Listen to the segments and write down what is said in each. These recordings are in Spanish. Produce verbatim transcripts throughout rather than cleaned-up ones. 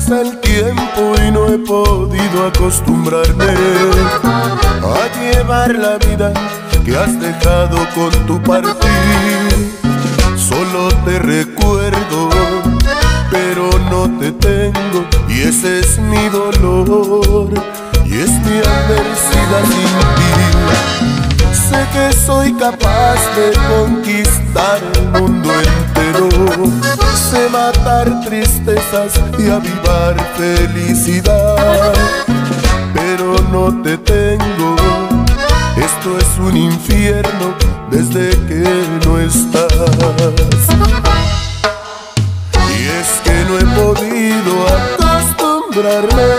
pasa el tiempo y no he podido acostumbrarme a llevar la vida que has dejado con tu partir. Solo te recuerdo, pero no te tengo, y ese es mi dolor, y es mi adversidad sin ti. Sé que soy capaz de conquistar el mundo entero, sé matar tristezas y avivar felicidad, pero no te tengo. Esto es un infierno desde que no estás. Y es que no he podido acostumbrarme,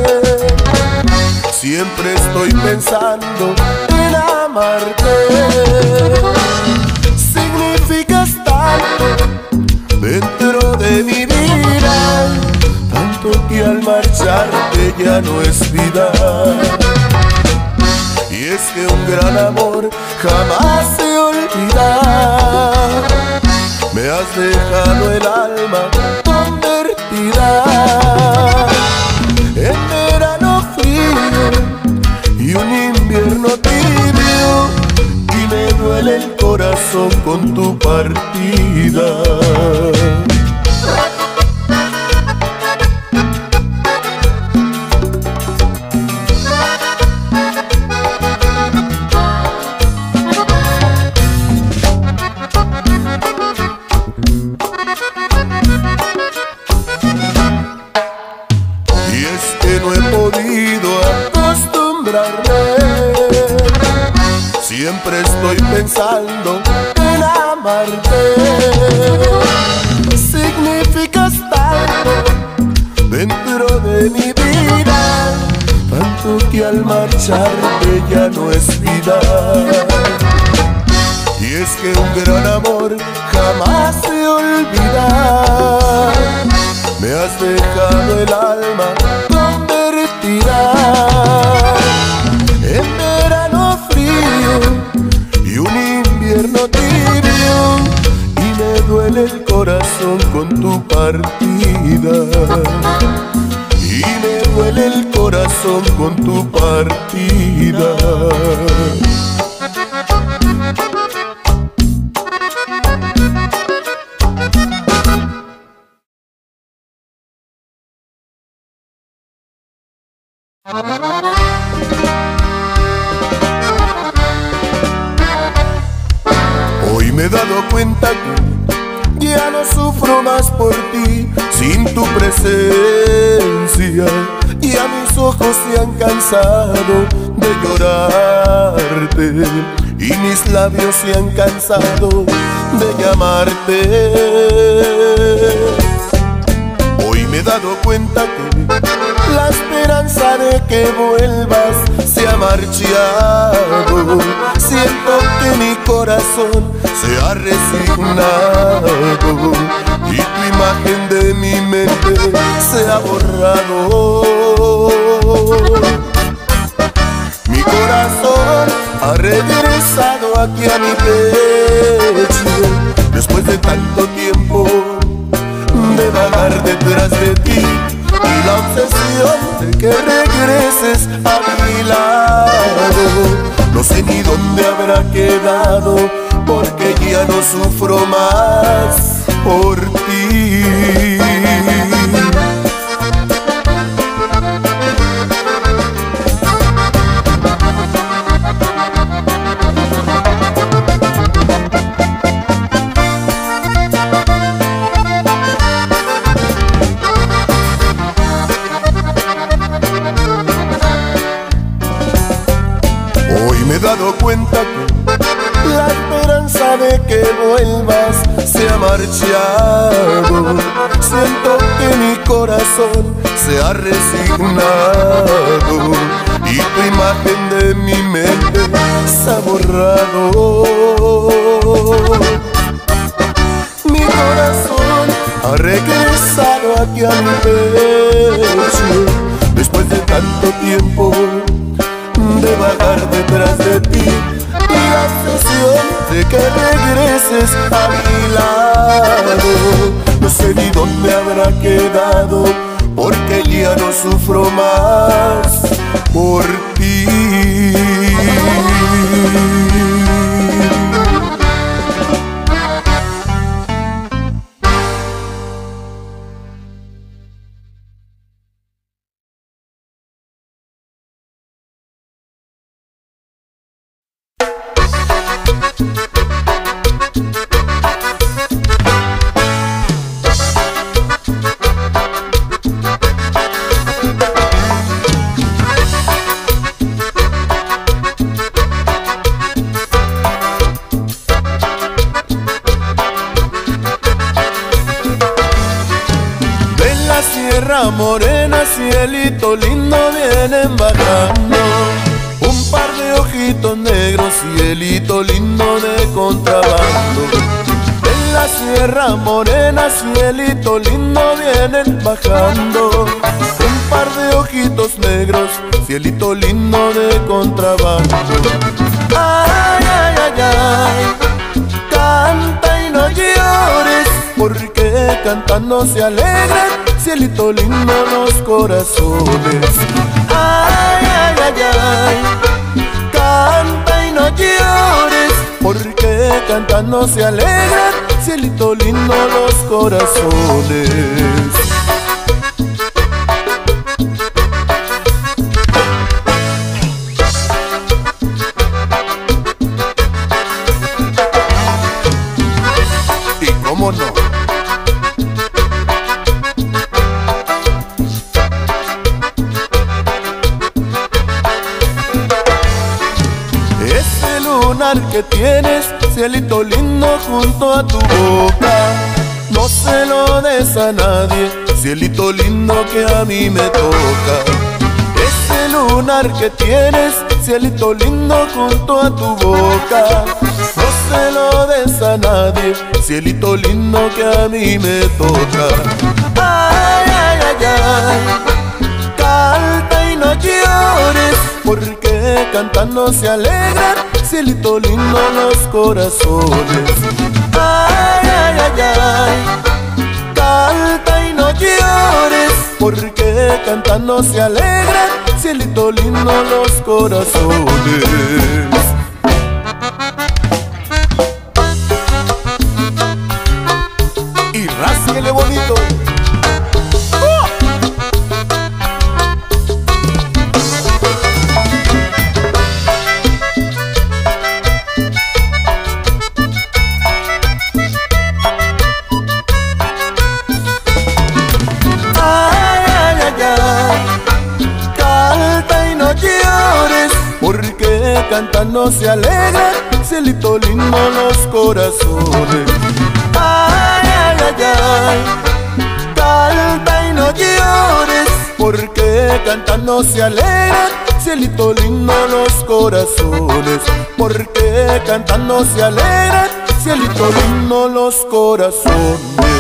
siempre estoy pensando en amarte. Significas tanto dentro de mi vida, tanto que al marcharte ya no es vida. Y es que un gran amor jamás se olvida. Me has dejado el alma convertida en verano frío y un invierno tibio, y me duele el corazón con tu partida. Siempre estoy pensando en amarte. Significas tanto dentro de mi vida, tanto que al marcharte ya no es vida. Y es que un gran amor jamás se olvida. Me has dejado el alma convertida en verano frío y un invierno tibio, y me duele el corazón con tu partida. Y me duele el corazón con tu partida. Hoy me he dado cuenta que ya no sufro más por ti sin tu presencia, y a mis ojos se han cansado de llorarte, y mis labios se han cansado de llamarte. Hoy me he dado cuenta que la esperanza de que vuelvas se ha marchado. Siento que mi corazón se ha resignado y tu imagen de mi mente se ha borrado. Mi corazón ha regresado aquí a mi pecho después de tanto tiempo de vagar detrás de ti, y la obsesión de que regreses a mi lado. No sé ni dónde habrá quedado, porque ya no sufro más por ti. Me he dado cuenta que la esperanza de que vuelvas se ha marchado. Siento que mi corazón se ha resignado y tu imagen de mi mente se ha borrado. Mi corazón ha regresado aquí a mi pecho después de tanto tiempo de vagar detrás de ti, y la obsesión de que regreses a mi lado. No sé ni dónde habrá quedado, porque ya no sufro más por ti. Sierra Morena, cielito lindo, vienen bajando un par de ojitos negros, cielito lindo de contrabando. En la Sierra Morena, cielito lindo, vienen bajando un par de ojitos negros, cielito lindo de contrabando. Ay, ay, ay, ay, canta y no llores, porque cantando se alegran, cielito lindo, los corazones. Ay, ay, ay, ay, canta y no llores, porque cantando se alegran, cielito lindo, los corazones. Y cómo no, que tienes, cielito lindo, junto a tu boca, no se lo des a nadie, cielito lindo, que a mí me toca. Ese lunar que tienes, cielito lindo, junto a tu boca, no se lo des a nadie, cielito lindo, que a mí me toca. Ay, ay, ay, ay, canta y no llores, porque cantando se alegran, cielito lindo, los corazones. Ay, ay, ay, ay, canta y no llores, porque cantando se alegran, cielito lindo, los corazones. Y rásquele bonito. Cantando se alegran, cielito lindo, los corazones. Ay, ay, ay, ay, canta y no llores, porque cantando se alegran, cielito lindo, los corazones. Porque cantando se alegran, cielito lindo, los corazones.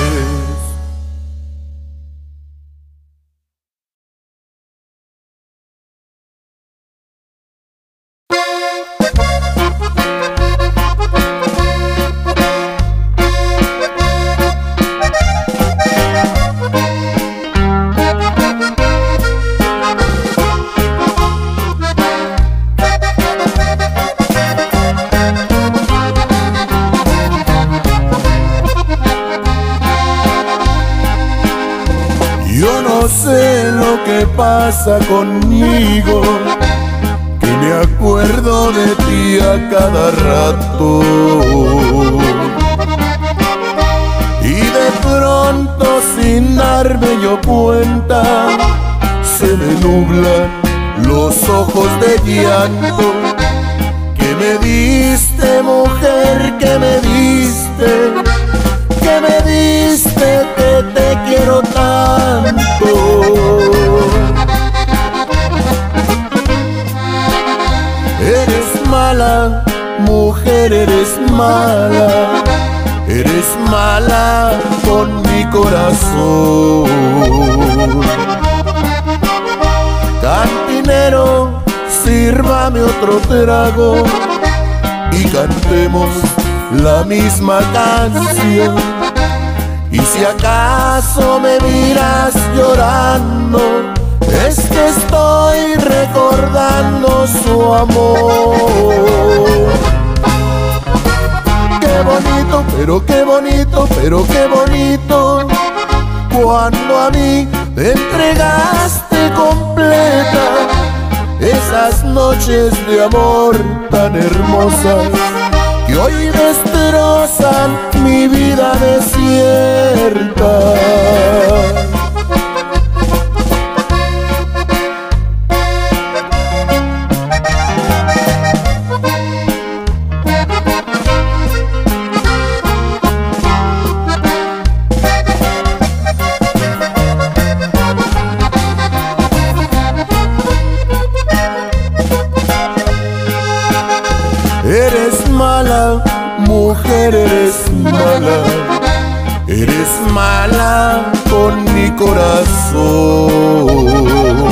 Yo no sé lo que pasa conmigo, que me acuerdo de ti a cada rato. Y de pronto, sin darme yo cuenta, se me nublan los ojos de llanto. Que me diste, mujer, que me diste, que me diste, que te quiero tanto. Eres mala, mujer, eres mala, eres mala con mi corazón. Cantinero, sírvame otro trago y cantemos la misma canción. Y si acaso me miras llorando, es que estoy recordando su amor. Qué bonito, pero qué bonito, pero qué bonito, cuando a mí te entregaste completa, esas noches de amor tan hermosas que hoy destrozan mi vida desierta. Eres mala, mujer, eres mala, eres mala con mi corazón.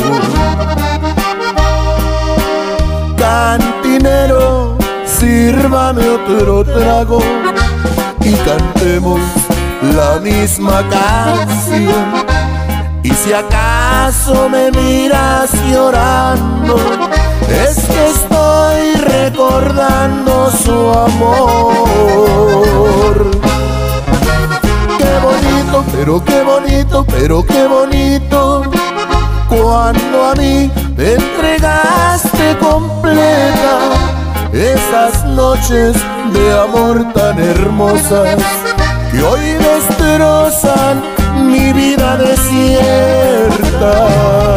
Cantinero, sírvame otro trago y cantemos la misma canción. Y si acaso me miras llorando, es que estoy recordando su amor. Qué bonito, pero qué bonito, pero qué bonito, cuando a mí te entregaste completa, esas noches de amor tan hermosas que hoy destrozan mi vida desierta.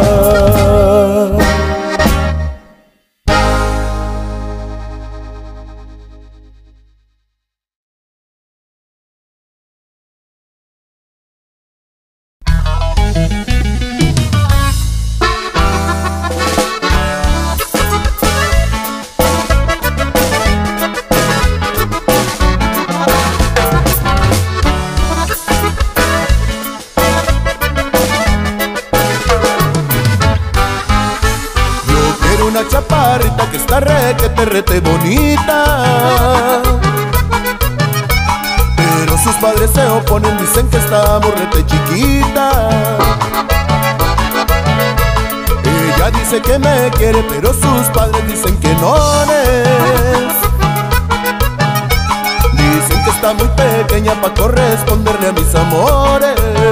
Una chaparrita que está requete, rete bonita, pero sus padres se oponen, dicen que está morrete chiquita. Ella dice que me quiere, pero sus padres dicen que no es. Dicen que está muy pequeña para corresponderle a mis amores.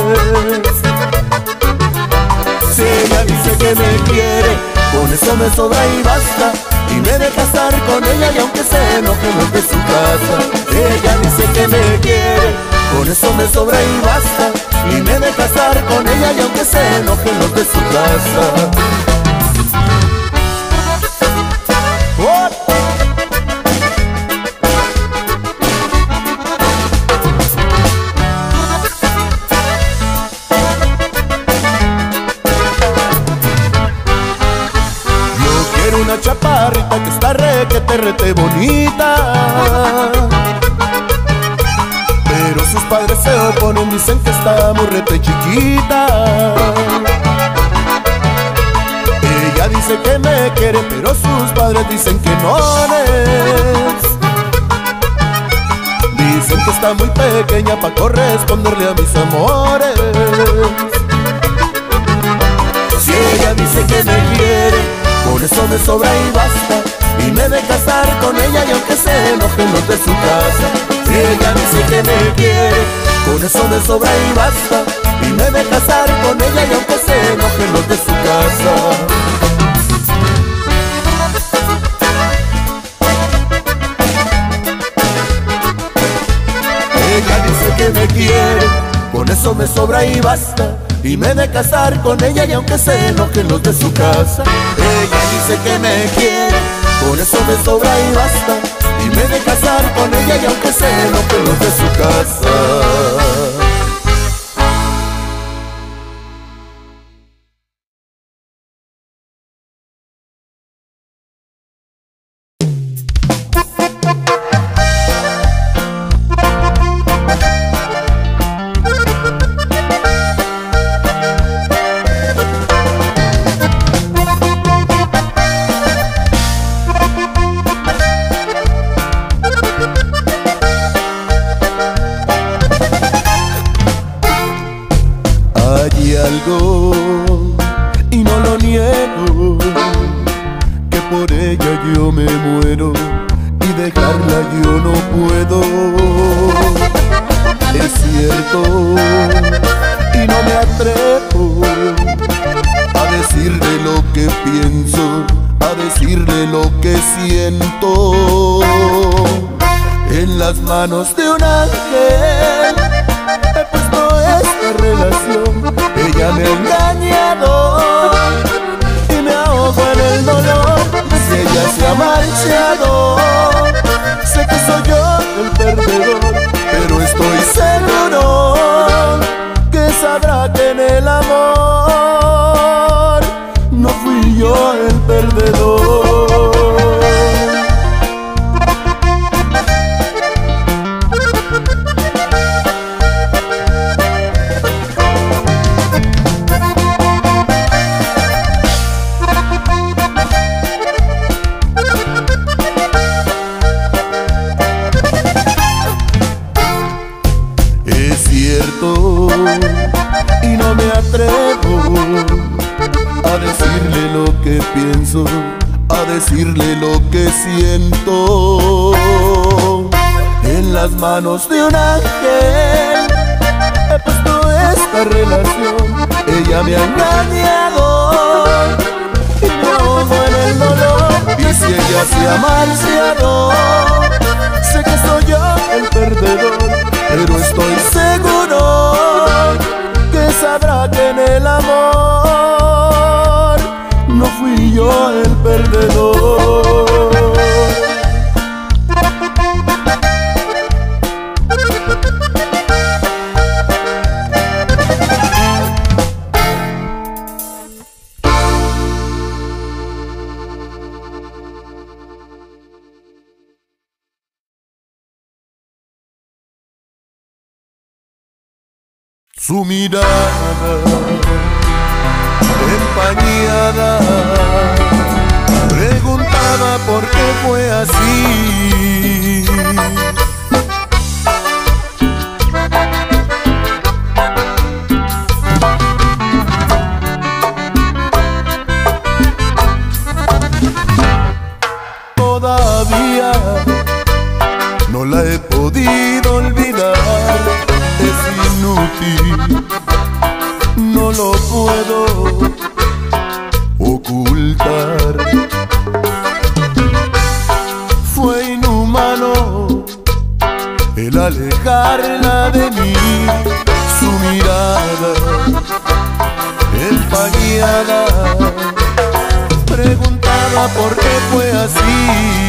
Si ella dice que me quiere, con eso me sobra y basta, y me deja estar con ella y aunque se enoje los de su casa. Ella dice que me quiere, con eso me sobra y basta, y me deja estar con ella y aunque se enoje los de su casa. ¡Oh! Una chaparrita que está requete, rete bonita, pero sus padres se oponen, dicen que está morrete chiquita. Ella dice que me quiere, pero sus padres dicen que no es. Dicen que está muy pequeña para corresponderle a mis amores. Si ella dice que me quiere, con eso me sobra y basta, y me deja estar con ella y aunque se enojen los de su casa. Si ella dice que me quiere, con eso me sobra y basta, y me deja estar con ella y aunque se enojen los de su casa. Ella dice que me quiere, con eso me sobra y basta, y me de casar con ella y aunque se enojen los de su casa. Ella dice que me quiere, con eso me sobra y basta, y me de casar con ella y aunque se enojen los de su casa. no puedo, es cierto, y no me atrevo a decirle lo que pienso, a decirle lo que siento. En las manos de un ángel he puesto esta relación. Ella me ha engañado y me ahogo en el dolor. Si ella se ha marchado, sé que soy yo el perdedor, pero estoy seguro que sabrá que en el amor no fui yo el perdedor. Y no me atrevo a decirle lo que pienso, a decirle lo que siento. En las manos de un ángel he puesto esta relación. Ella me ha engañado y me ahogo en el dolor. Y si ella se ha marchado, sé que soy yo el perdedor, pero estoy seguro que sabrá que en el amor no fui yo el perdedor. Su mirada empañada preguntaba por qué fue así. Todavía no la he podido olvidar. Es inútil, no lo puedo ocultar. Fue inhumano el alejarla de mí. Su mirada empañada preguntaba por qué fue así.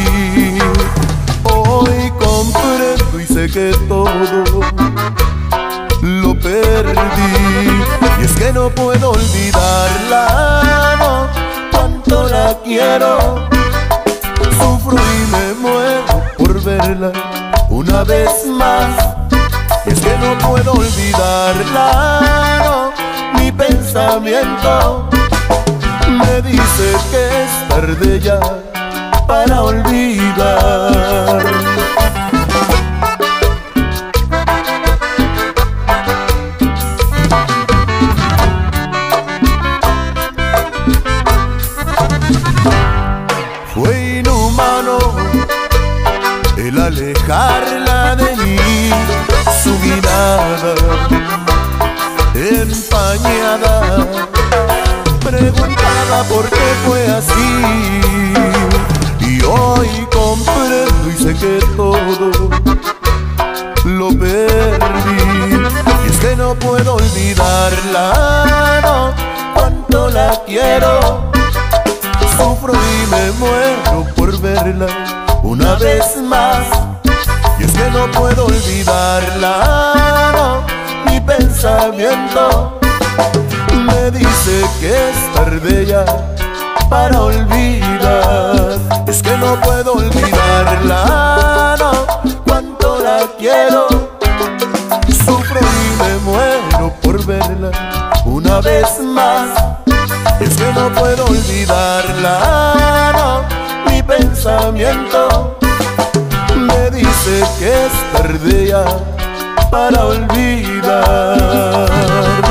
Hoy comprendo y sé que todo lo perdí, y es que no puedo olvidarla, no, cuánto la quiero. Sufro y me muero por verla una vez más, y es que no puedo olvidarla, no, mi pensamiento me dice que es tarde ya para olvidar. Fue inhumano el alejarla de mí. Su mirada empañada preguntaba por qué fue así. Y hoy comprendo y sé que todo lo perdí, y es que no puedo olvidarla, no, cuánto la quiero. Sufro y me muero por verla una vez más, y es que no puedo olvidarla, no, mi pensamiento me dice que es tarde ya para olvidar. Es que no puedo olvidarla, no, cuánto la quiero. Sufro y me muero por verla una vez más, es que no puedo olvidarla, no, mi pensamiento me dice que es tarde ya para olvidar.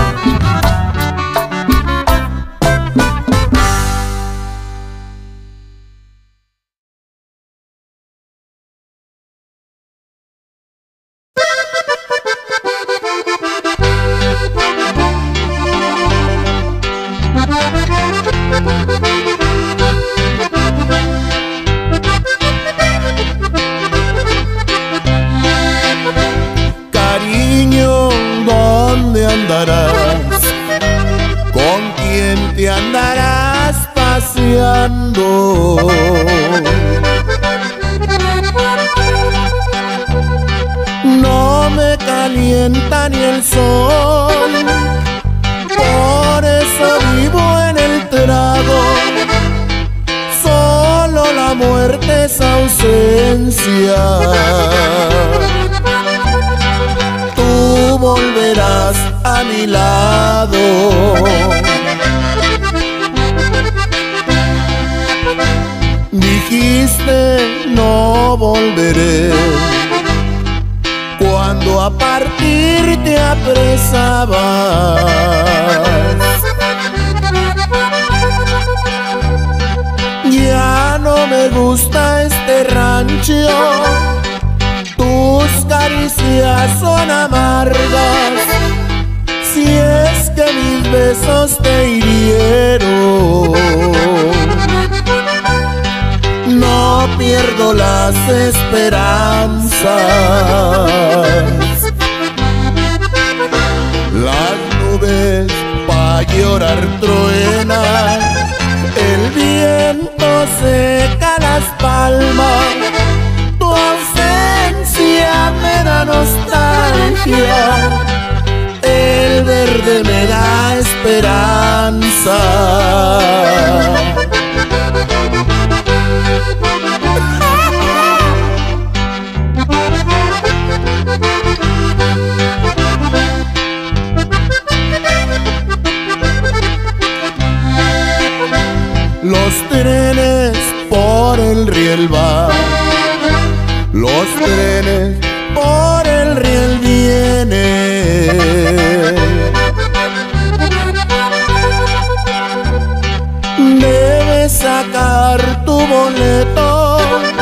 llorando. No me calienta ni el sol, por eso vivo en el trago. Solo la muerte es ausencia. Tú volverás a mi lado. Dijiste no volveré, cuando a partir te apresabas. Ya no me gusta este rancho, tus caricias son amargas. Si es que mis besos te hirieron, no pierdo las esperanzas. Las nubes pa' llorar truenan, el viento seca las palmas. Tu ausencia me da nostalgia, el verde me da esperanza. Los trenes por el riel van, los trenes por el riel vienen. Debes sacar tu boleto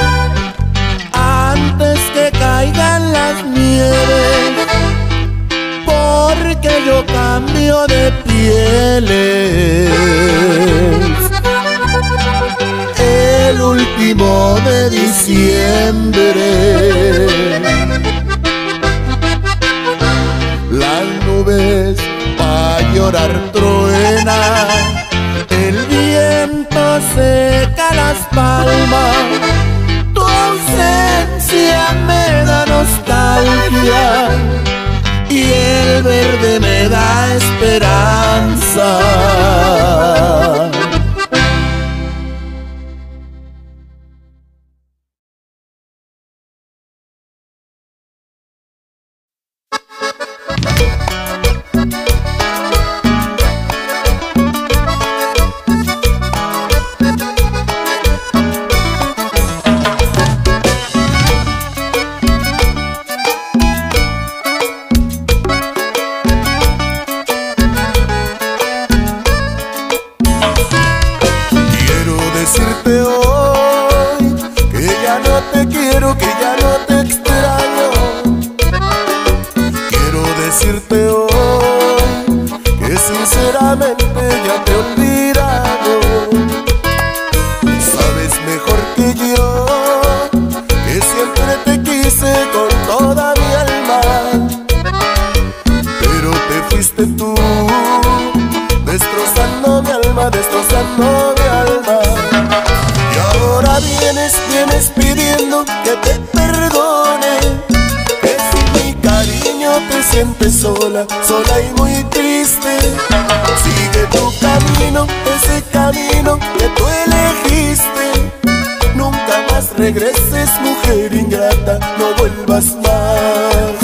antes que caigan las nieves, porque yo cambio de pieles el último de diciembre. Las nubes pa' llorar truenan, el viento seca las palmas. Tu ausencia me da nostalgia y el verde me da esperanza. Sola, sola y muy triste, sigue tu camino, ese camino que tú elegiste. Nunca más regreses, mujer ingrata, no vuelvas más.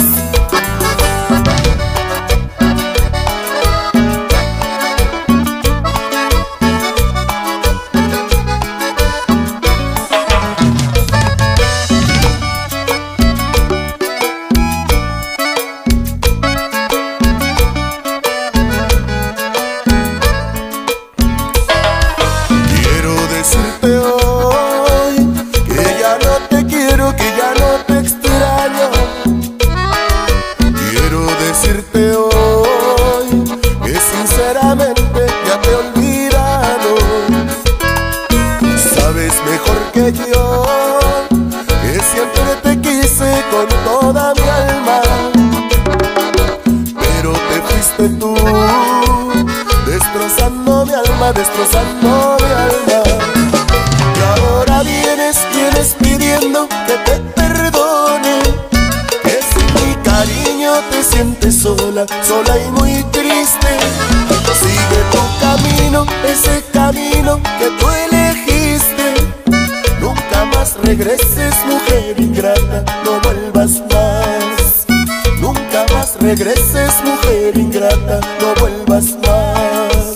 Destrozando mi alma, destrozando mi alma. te sientes sola, sola y muy triste, sigue tu camino, ese camino que tú elegiste. Nunca más regreses, mujer ingrata, no vuelvas más. Nunca más regreses, mujer ingrata, no vuelvas más.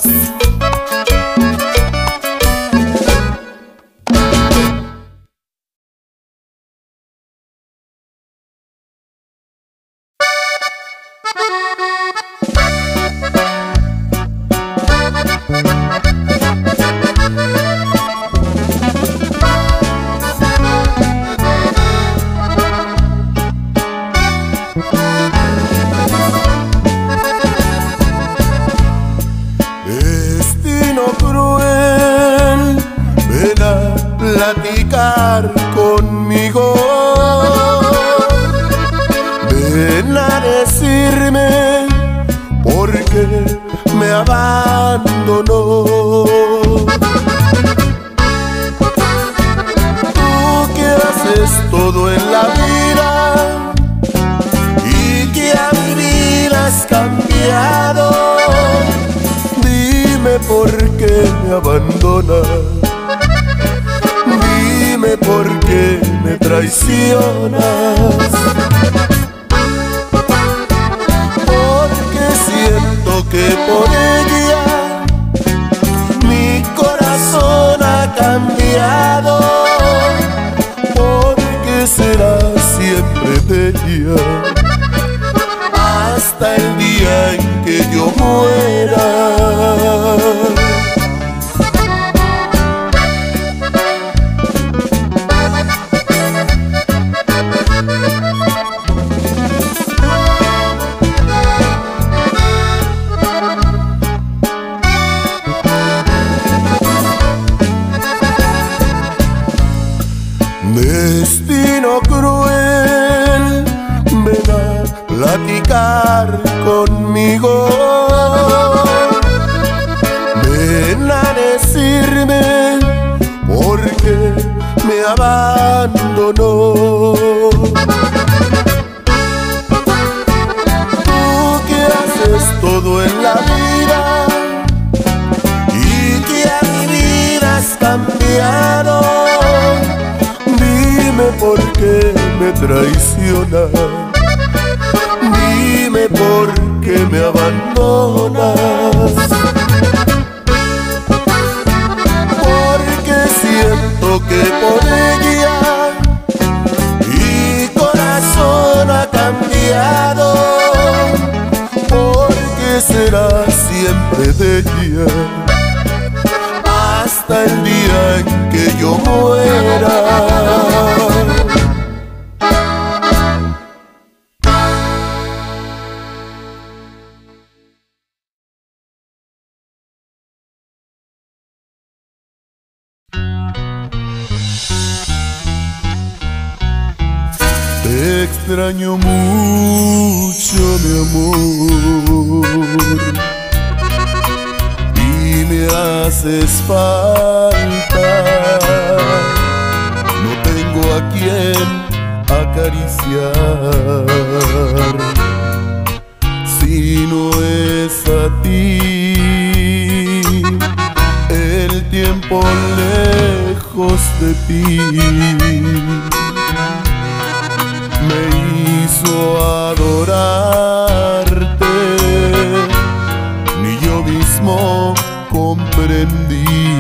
Platicar conmigo, ven a decirme por qué me abandonó. Tú que haces todo en la vida y que a mi vida has cambiado, dime por qué me abandonas. Dime por qué me traicionas, porque siento que por ella mi corazón ha cambiado. ¿Por qué será siempre de ella hasta el día en que yo muera? Destino cruel, ven a platicar conmigo, ven a decirme por qué me abandonó. Tú que haces todo en la vida y que a mi vida has cambiado, dime por qué me traicionas, dime por qué me abandonas, porque siento que por ella mi corazón ha cambiado. ¿Por qué será siempre de ella hasta el día en que yo muera? Te extraño mucho, mi amor, y me haces falta. No tengo a quien acariciar, si no es a ti. El tiempo lejos de ti me hizo adorarte, ni yo mismo comprendí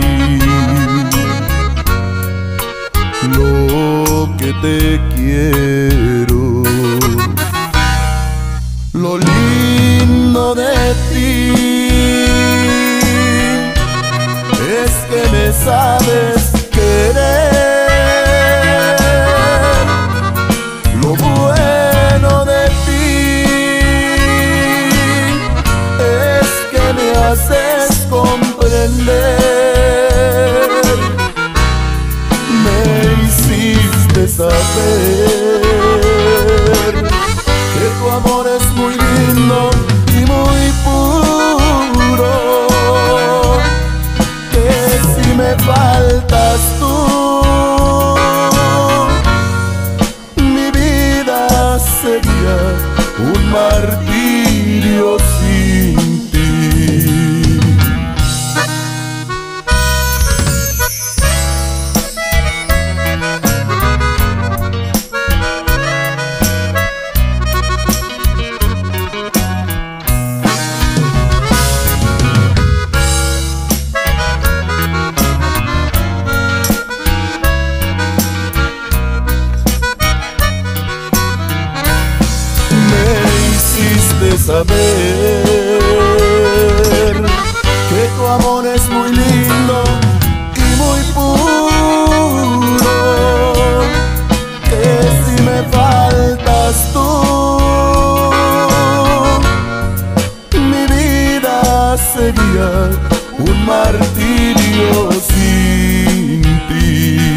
lo que te quiero. Lo lindo de ti es que me sabes querer. Lo bueno de ti es que me haces comprender. Me hiciste saber que tu amor es muy lindo y muy puro, que si me faltas tú, mi vida sería un martirio sin ti. Saber que tu amor es muy lindo y muy puro, que si me faltas tú, mi vida sería un martirio sin ti.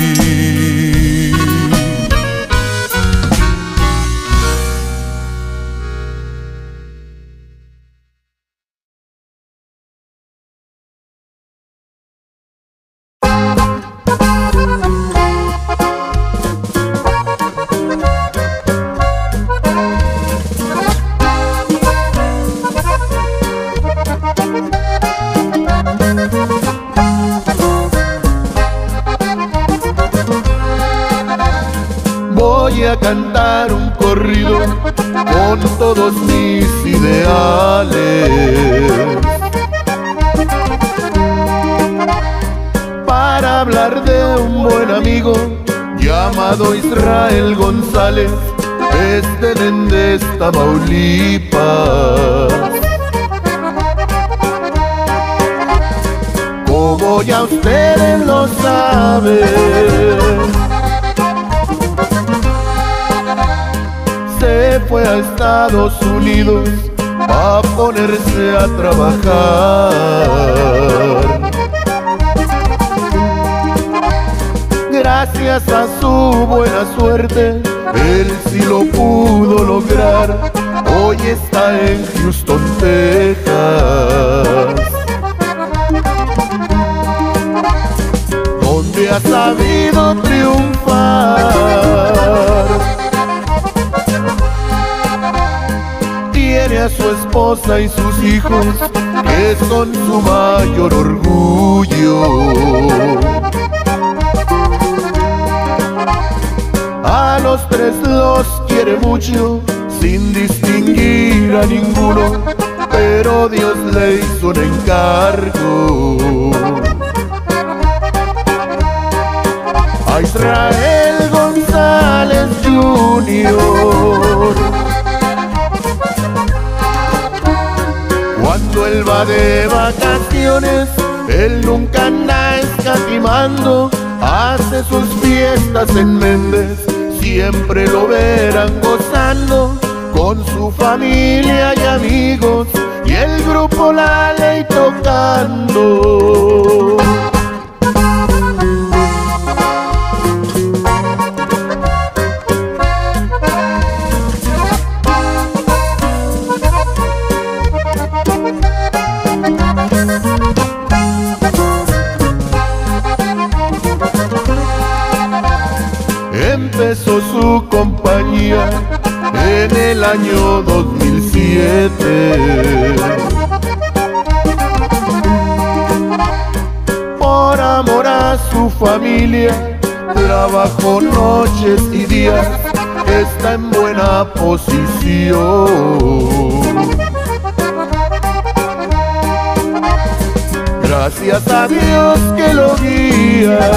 Voy a cantar un corrido con todos mis ideales, para hablar de un buen amigo llamado Israel González, desde Méndez, Tamaulipas. Como ya ustedes lo saben, se fue a Estados Unidos a ponerse a trabajar. Gracias a su buena suerte, él sí lo pudo lograr. Hoy está en Houston, Texas, donde ha sabido triunfar. Tiene a su esposa y sus hijos, que son su mayor orgullo. A los tres los quiere mucho, sin distinguir a ninguno, pero Dios le hizo un encargo a Israel González junior Cuando él va de vacaciones, él nunca anda escatimando, hace sus fiestas en Méndez, siempre lo verán gozando con su familia y amigos, y el grupo La Ley tocando. Empezó su compañía en el año dos mil siete. Por amor a su familia, trabajó noches y días, está en buena posición. Gracias a Dios que lo guía,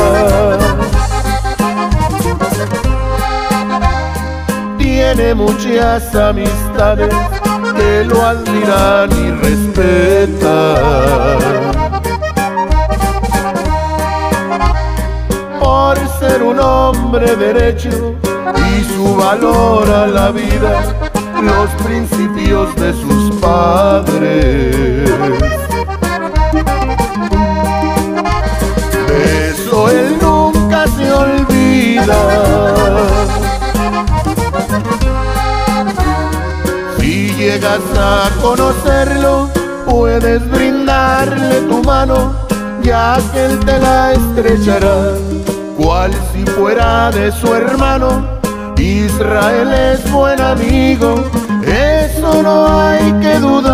tiene muchas amistades que lo admiran y respetan, por ser un hombre derecho y su valor a la vida, los principios de sus padres. De eso él nunca se olvida. Si llegas a conocerlo, puedes brindarle tu mano, ya que él te la estrechará, cual si fuera de su hermano. Israel es buen amigo, eso no hay que dudar.